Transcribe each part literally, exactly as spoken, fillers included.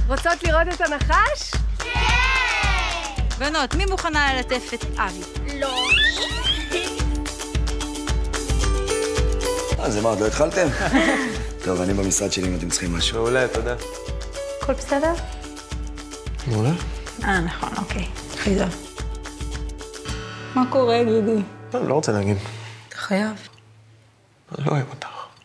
רוצות לראות את הנחש? כן! בנות, מי מוכנה ללטף את אבי? לא. אז מה, עוד לא התחלתם? טוב, אני במשרד שלי אם אתם צריכים משהו. מעולה, תודה. הכל בסדר? מעולה? אה, נכון, אוקיי. חידה. מה קורה, גידי? אני לא רוצה להגיד. אתה חייב. אני לא אוהב אותך.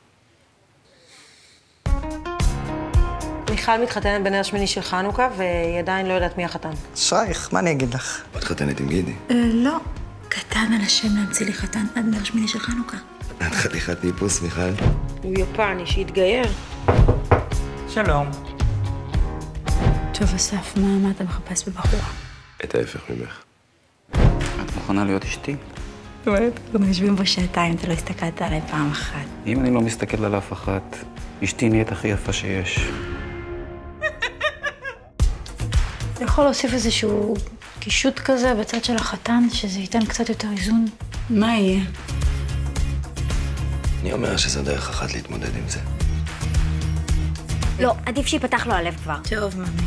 מיכל מתחתנת בנר שמיני של חנוכה, והיא עדיין לא יודעת מי החתן. שייך, מה אני אגיד לך? את חתנת עם גידי? אה, לא. קטן על השם להמציא לי חתן עד נר שמיני של חנוכה. את חתיכת ניפוס, מיכל. הוא יפני, שהתגייר. שלום. טוב, אסף, מה, מה אתה מחפש בבחורה? את ההפך ממך. את מוכנה להיות אשתי? זאת אומרת, אנחנו יושבים פה שעתיים, אתה לא הסתכלת עליי פעם אחת. אם אני לא מסתכל על אף אחת, אשתי נהיית הכי יפה שיש. אתה יכול להוסיף איזשהו קישוט כזה בצד של החתן, שזה ייתן קצת יותר איזון? מה יהיה? אני אומר שזו דרך אחת להתמודד עם זה. לא, עדיף שיפתח לו הלב כבר. טוב, ממי.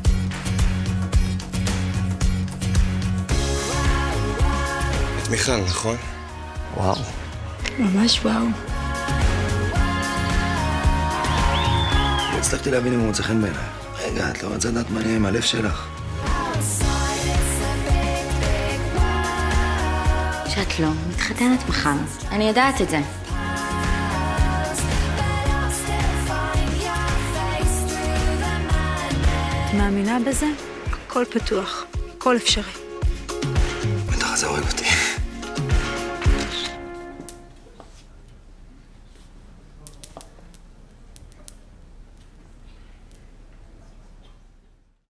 את מיכל, נכון? וואו. ממש וואו. לא הצלחתי להבין אם הוא מוצא חן בעיניי. רגע, את לא רוצה לדעת מה נהיה עם הלב שלך. שאת לא מתחתנת מחר. אני יודעת את זה. את מאמינה בזה? הכל פתוח, הכל אפשרי. בטח זה הורג אותי.